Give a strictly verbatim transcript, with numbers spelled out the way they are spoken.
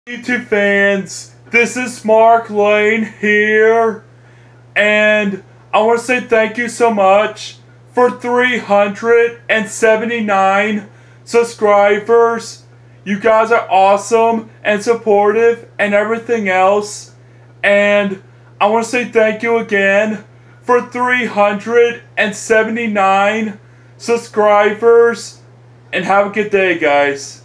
YouTube fans, this is Mark Lane here, and I want to say thank you so much for three hundred seventy-nine subscribers. You guys are awesome and supportive and everything else, and I want to say thank you again for three hundred seventy-nine subscribers, and have a good day, guys.